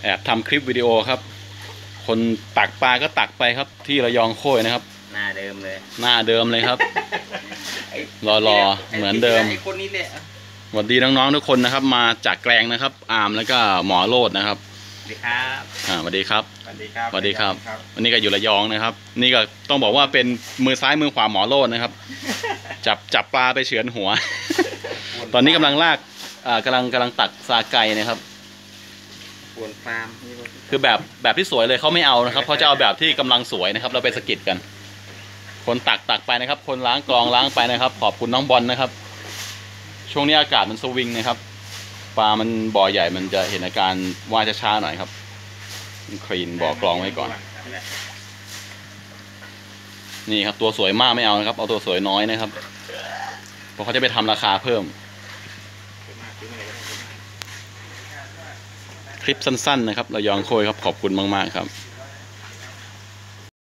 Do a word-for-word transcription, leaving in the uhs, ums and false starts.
แอบทำคลิปวิดีโอครับคนตักปลาก็ตักไปครับที่ระยองโค้ยนะครับหน้าเดิมเลยหน้าเดิมเลยครับรอรอเหมือนเดิมคนนี้เลยสวัสดีน้องๆทุกคนนะครับมาจากแกลงนะครับอาร์มแล้วก็หมอโรดนะครับสวัสดีครับอ่าสวัสดีครับสวัสดีครับสวัสดีครับวันนี้ก็อยู่ระยองนะครับนี่ก็ต้องบอกว่าเป็นมือซ้ายมือขวาหมอโรดนะครับจับจับปลาไปเฉือนหัวตอนนี้กำลังลากอ่ากำลังกำลังตักซาไก่นะครับปวนฟาร์มคือแบบแบบที่สวยเลยเขาไม่เอานะครับเขาจะเอาแบบที่กำลังสวยนะครับเราไปสกิดกันคนตักตักไปนะครับคนล้างกรองล้างไปนะครับขอบคุณน้องบอลนะครับช่วงนี้อากาศมันสวิงนะครับปลามันบ่อใหญ่มันจะเห็นอาการว่าจะช้าหน่อยครับคลีนบ่อกรองไว้ก่อนนี่ครับตัวสวยมากไม่เอานะครับเอาตัวสวยน้อยนะครับเพราะเขาจะไปทำราคาเพิ่มคลิปสั้นๆนะครับระยองโค้ยครับขอบคุณมากๆครับ